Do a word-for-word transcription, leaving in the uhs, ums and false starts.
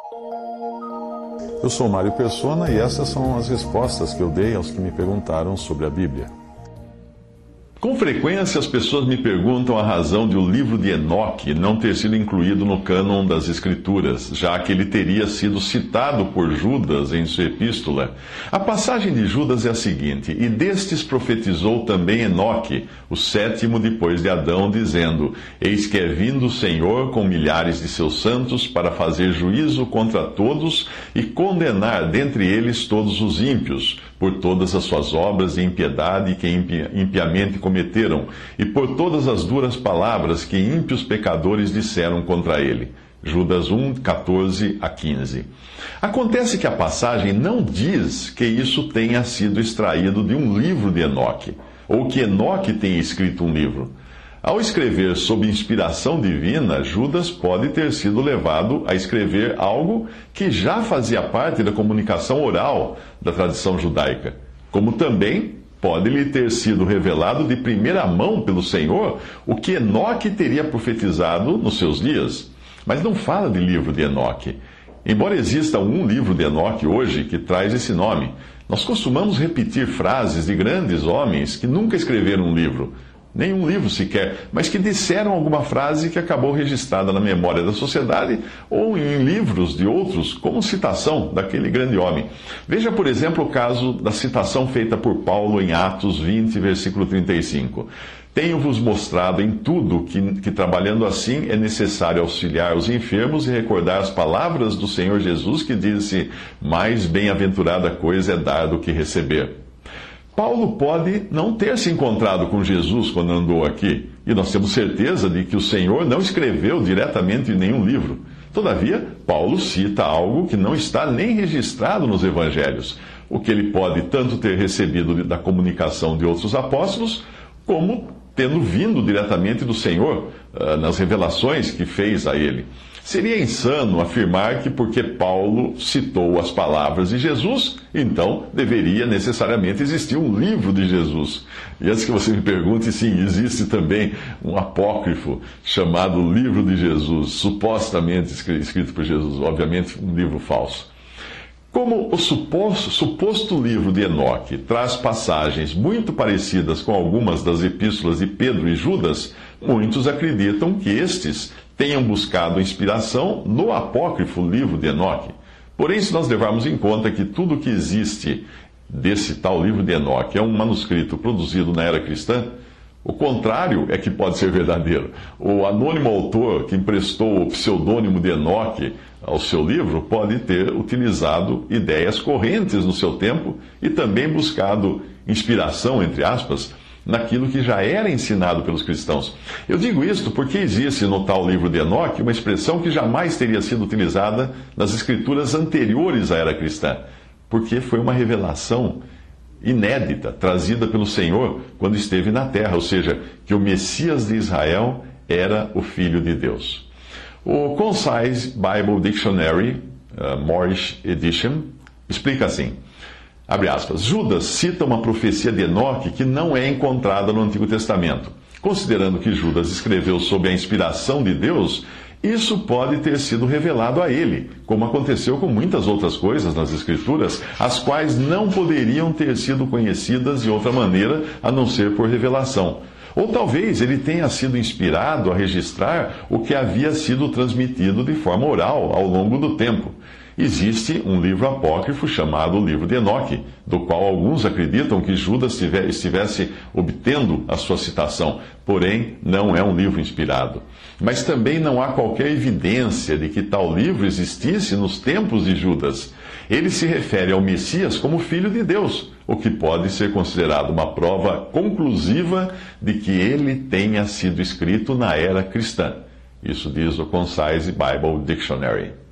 Eu sou Mário Persona e essas são as respostas que eu dei aos que me perguntaram sobre a Bíblia. Com frequência as pessoas me perguntam a razão de o livro de Enoque não ter sido incluído no cânon das Escrituras, já que ele teria sido citado por Judas em sua epístola. A passagem de Judas é a seguinte: e destes profetizou também Enoque, o sétimo depois de Adão, dizendo: eis que é vindo o Senhor com milhares de seus santos para fazer juízo contra todos e condenar dentre eles todos os ímpios, por todas as suas obras de impiedade que impiamente cometeram, e por todas as duras palavras que ímpios pecadores disseram contra ele. Judas um, catorze a quinze. Acontece que a passagem não diz que isso tenha sido extraído de um livro de Enoque, ou que Enoque tenha escrito um livro. Ao escrever sob inspiração divina, Judas pode ter sido levado a escrever algo que já fazia parte da comunicação oral da tradição judaica, como também pode lhe ter sido revelado de primeira mão pelo Senhor o que Enoque teria profetizado nos seus dias. Mas não fala de livro de Enoque. Embora exista um livro de Enoque hoje que traz esse nome, nós costumamos repetir frases de grandes homens que nunca escreveram um livro, nenhum livro sequer, mas que disseram alguma frase que acabou registrada na memória da sociedade ou em livros de outros, como citação daquele grande homem. Veja, por exemplo, o caso da citação feita por Paulo em Atos vinte, versículo trinta e cinco. Tenho-vos mostrado em tudo que, que, trabalhando assim, é necessário auxiliar os enfermos e recordar as palavras do Senhor Jesus, que disse: mais bem-aventurada coisa é dar do que receber. Paulo pode não ter se encontrado com Jesus quando andou aqui, e nós temos certeza de que o Senhor não escreveu diretamente em nenhum livro. Todavia, Paulo cita algo que não está nem registrado nos evangelhos, o que ele pode tanto ter recebido da comunicação de outros apóstolos, como tendo vindo diretamente do Senhor, nas revelações que fez a ele. Seria insano afirmar que porque Paulo citou as palavras de Jesus, então deveria necessariamente existir um livro de Jesus. E antes que você me pergunte, sim, existe também um apócrifo chamado Livro de Jesus, supostamente escrito por Jesus, obviamente um livro falso. Como o suposto, suposto livro de Enoque traz passagens muito parecidas com algumas das epístolas de Pedro e Judas, muitos acreditam que estes tenham buscado inspiração no apócrifo livro de Enoque. Porém, se nós levarmos em conta que tudo o que existe desse tal livro de Enoque é um manuscrito produzido na era cristã, o contrário é que pode ser verdadeiro. O anônimo autor que emprestou o pseudônimo de Enoque ao seu livro pode ter utilizado ideias correntes no seu tempo e também buscado inspiração, entre aspas, naquilo que já era ensinado pelos cristãos. Eu digo isto porque existe no tal livro de Enoque uma expressão que jamais teria sido utilizada nas escrituras anteriores à era cristã, porque foi uma revelação inédita, trazida pelo Senhor quando esteve na terra, ou seja, que o Messias de Israel era o Filho de Deus. O Concise Bible Dictionary, uh, Morris Edition, explica assim, abre aspas, Judas cita uma profecia de Enoque que não é encontrada no Antigo Testamento. Considerando que Judas escreveu sob a inspiração de Deus, isso pode ter sido revelado a ele, como aconteceu com muitas outras coisas nas Escrituras, as quais não poderiam ter sido conhecidas de outra maneira a não ser por revelação. Ou talvez ele tenha sido inspirado a registrar o que havia sido transmitido de forma oral ao longo do tempo. Existe um livro apócrifo chamado Livro de Enoque, do qual alguns acreditam que Judas estivesse obtendo a sua citação, porém não é um livro inspirado. Mas também não há qualquer evidência de que tal livro existisse nos tempos de Judas. Ele se refere ao Messias como Filho de Deus, o que pode ser considerado uma prova conclusiva de que ele tenha sido escrito na era cristã. Isso diz o Concise Bible Dictionary.